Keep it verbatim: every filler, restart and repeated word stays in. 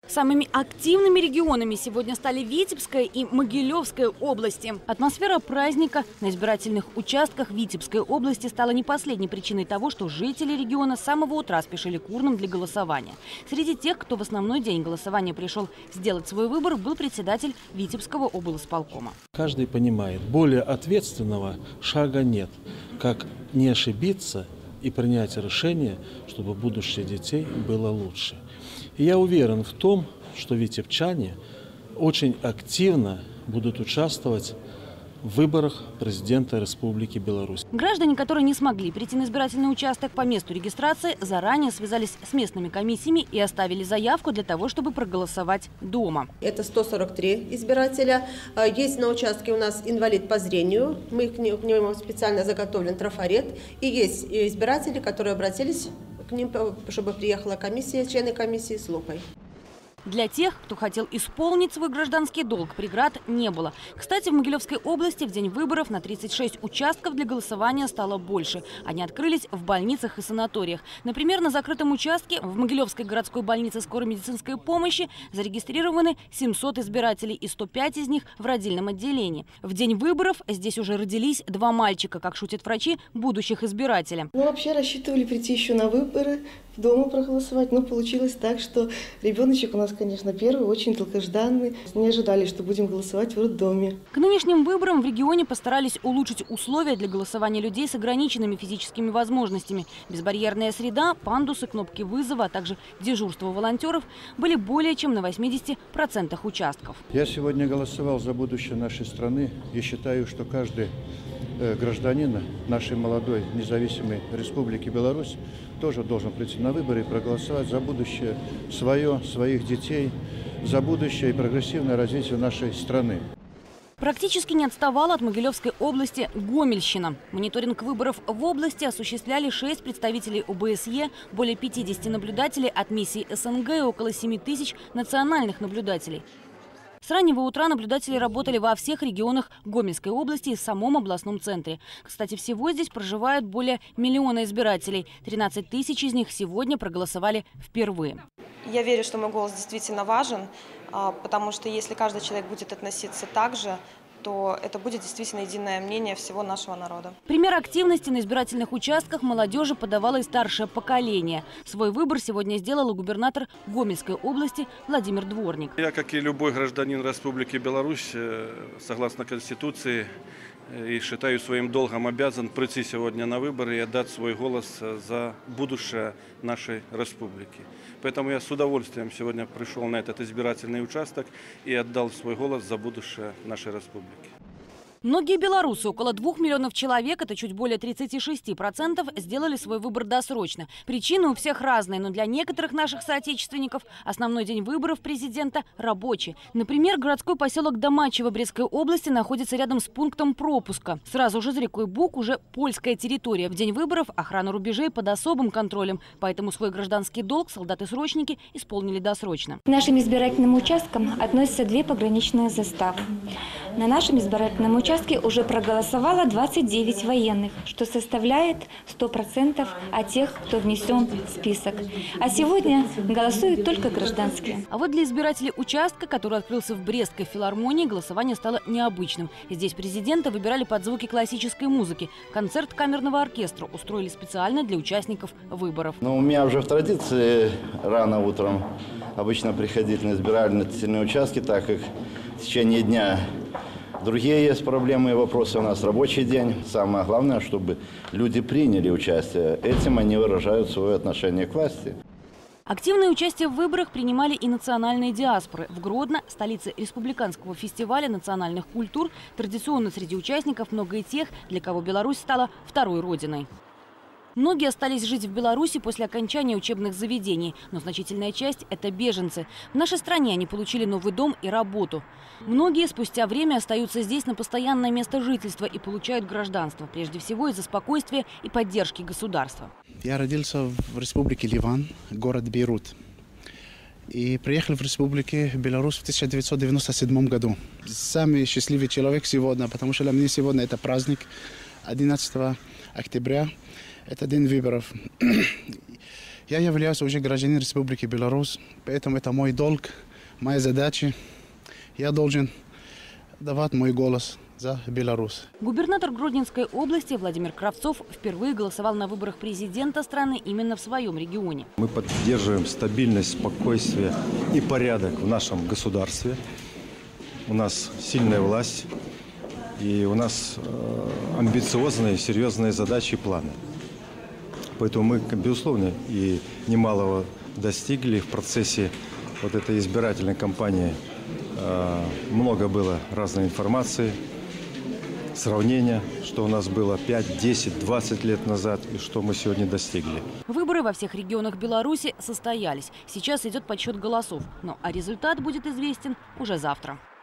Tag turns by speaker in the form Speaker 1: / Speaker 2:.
Speaker 1: Самыми активными регионами сегодня стали Витебская и Могилевская области. Атмосфера праздника на избирательных участках Витебской области стала не последней причиной того, что жители региона с самого утра спешили к урнам для голосования. Среди тех, кто в основной день голосования пришел сделать свой выбор, был председатель Витебского облисполкома.
Speaker 2: Каждый понимает, более ответственного шага нет, как не ошибиться и принять решение, чтобы будущее детей было лучше. И я уверен в том, что витебчане очень активно будут участвовать в выборах президента Республики Беларусь.
Speaker 1: Граждане, которые не смогли прийти на избирательный участок по месту регистрации, заранее связались с местными комиссиями и оставили заявку для того, чтобы проголосовать дома.
Speaker 3: Это сто сорок три избирателя. Есть на участке у нас инвалид по зрению. Мы к нему специально заготовлен трафарет. И есть избиратели, которые обратились к ним, чтобы приехала комиссия, члены комиссии с лупой.
Speaker 1: Для тех, кто хотел исполнить свой гражданский долг, преград не было. Кстати, в Могилевской области в день выборов на тридцать шесть участков для голосования стало больше. Они открылись в больницах и санаториях. Например, на закрытом участке в Могилевской городской больнице скорой медицинской помощи зарегистрированы семьсот избирателей, и сто пять из них в родильном отделении. В день выборов здесь уже родились два мальчика, как шутят врачи, будущих избирателей.
Speaker 4: Мы вообще рассчитывали прийти еще на выборы, дома проголосовать, но получилось так, что ребеночек у нас, конечно, первый, очень долгожданный. Не ожидали, что будем голосовать в роддоме.
Speaker 1: К нынешним выборам в регионе постарались улучшить условия для голосования людей с ограниченными физическими возможностями. Безбарьерная среда, пандусы, кнопки вызова, а также дежурство волонтеров были более чем на восьмидесяти процентах участков.
Speaker 5: Я сегодня голосовал за будущее нашей страны и считаю, что каждый гражданин нашей молодой независимой Республики Беларусь тоже должен прийти на выборы и проголосовать за будущее свое, своих детей, за будущее и прогрессивное развитие нашей страны.
Speaker 1: Практически не отставала от Могилевской области Гомельщина. Мониторинг выборов в области осуществляли шесть представителей о бэ эс е, более пятидесяти наблюдателей от миссии эс эн гэ и около семи тысяч национальных наблюдателей. С раннего утра наблюдатели работали во всех регионах Гомельской области и в самом областном центре. Кстати, всего здесь проживают более миллиона избирателей. тринадцать тысяч из них сегодня проголосовали впервые.
Speaker 6: Я верю, что мой голос действительно важен, потому что если каждый человек будет относиться так же, то это будет действительно единое мнение всего нашего народа.
Speaker 1: Пример активности на избирательных участках молодежи подавало и старшее поколение. Свой выбор сегодня сделал губернатор Гомельской области Владимир Дворник.
Speaker 7: Я, как и любой гражданин Республики Беларусь, согласно Конституции, и считаю своим долгом обязан прийти сегодня на выборы и отдать свой голос за будущее нашей республики. Поэтому я с удовольствием сегодня пришел на этот избирательный участок и отдал свой голос за будущее нашей республики.
Speaker 1: Многие белорусы, около двух миллионов человек, это чуть более тридцати шести процентов, сделали свой выбор досрочно. Причины у всех разные, но для некоторых наших соотечественников основной день выборов президента – рабочий. Например, городской поселок Домачево Брестской области находится рядом с пунктом пропуска. Сразу же за рекой Буг уже польская территория. В день выборов охрана рубежей под особым контролем, поэтому свой гражданский долг солдаты-срочники исполнили досрочно.
Speaker 8: К нашим избирательным участкам относятся две пограничные заставы. На нашем избирательном участке уже проголосовало двадцать девять военных, что составляет сто процентов от тех, кто внесен в список. А сегодня голосуют только гражданские.
Speaker 1: А вот для избирателей участка, который открылся в Брестской филармонии, голосование стало необычным. Здесь президента выбирали под звуки классической музыки. Концерт камерного оркестра устроили специально для участников выборов.
Speaker 9: Ну, у меня уже в традиции рано утром обычно приходить на избирательные участки, так как в течение дня другие есть проблемы и вопросы. У нас рабочий день. Самое главное, чтобы люди приняли участие. Этим они выражают свое отношение к власти.
Speaker 1: Активное участие в выборах принимали и национальные диаспоры. В Гродно, столице республиканского фестиваля национальных культур, традиционно среди участников много и тех, для кого Беларусь стала второй родиной. Многие остались жить в Беларуси после окончания учебных заведений, но значительная часть – это беженцы. В нашей стране они получили новый дом и работу. Многие спустя время остаются здесь на постоянное место жительства и получают гражданство, прежде всего из-за спокойствия и поддержки государства.
Speaker 10: Я родился в республике Ливан, город Бейрут. И приехал в Республику Беларусь в тысяча девятьсот девяносто седьмом году. Самый счастливый человек сегодня, потому что для меня сегодня это праздник одиннадцатого октября. Это день выборов. Я являюсь уже гражданином Республики Беларусь, поэтому это мой долг, моя задача. Я должен давать мой голос за Беларусь.
Speaker 1: Губернатор Гродненской области Владимир Кравцов впервые голосовал на выборах президента страны именно в своем регионе.
Speaker 11: Мы поддерживаем стабильность, спокойствие и порядок в нашем государстве. У нас сильная власть и у нас амбициозные, серьезные задачи и планы. Поэтому мы, безусловно, и немалого достигли в процессе вот этой избирательной кампании. Много было разной информации, сравнения, что у нас было пять, десять, двадцать лет назад и что мы сегодня достигли.
Speaker 1: Выборы во всех регионах Беларуси состоялись. Сейчас идет подсчет голосов. Ну а результат будет известен уже завтра.